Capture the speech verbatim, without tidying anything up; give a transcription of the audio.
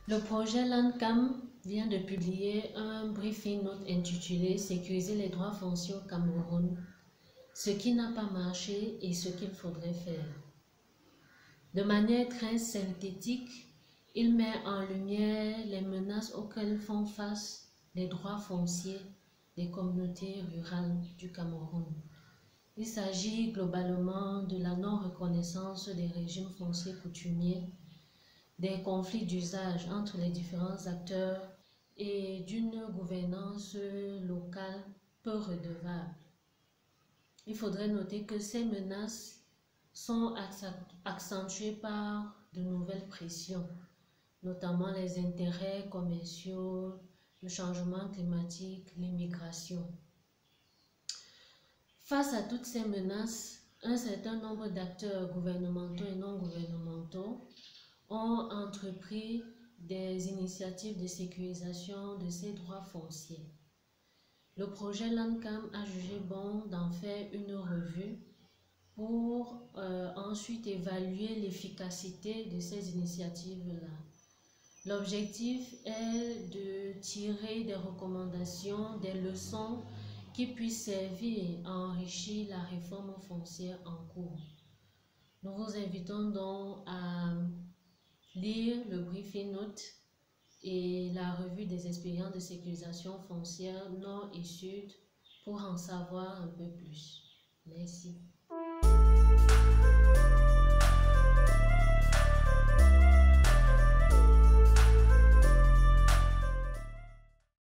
Le projet LANCAM vient de publier un briefing note intitulé « Sécuriser les droits fonciers au Cameroun, ce qui n'a pas marché et ce qu'il faudrait faire ». De manière très synthétique, il met en lumière les menaces auxquelles font face les droits fonciers des communautés rurales du Cameroun. Il s'agit globalement de la non-reconnaissance des régimes fonciers coutumiers, des conflits d'usage entre les différents acteurs et d'une gouvernance locale peu redevable. Il faudrait noter que ces menaces sont accentuées par de nouvelles pressions, notamment les intérêts commerciaux, le changement climatique, l'immigration. Face à toutes ces menaces, un certain nombre d'acteurs gouvernementaux et non gouvernementaux ont entrepris des initiatives de sécurisation de ces droits fonciers. Le projet LANCAM a jugé bon d'en faire une revue pour euh, ensuite évaluer l'efficacité de ces initiatives-là. L'objectif est de tirer des recommandations, des leçons qui puissent servir à enrichir la réforme foncière en cours. Nous vous invitons donc à lire le briefing note et la revue des expériences de sécurisation foncière Nord et Sud pour en savoir un peu plus. Merci.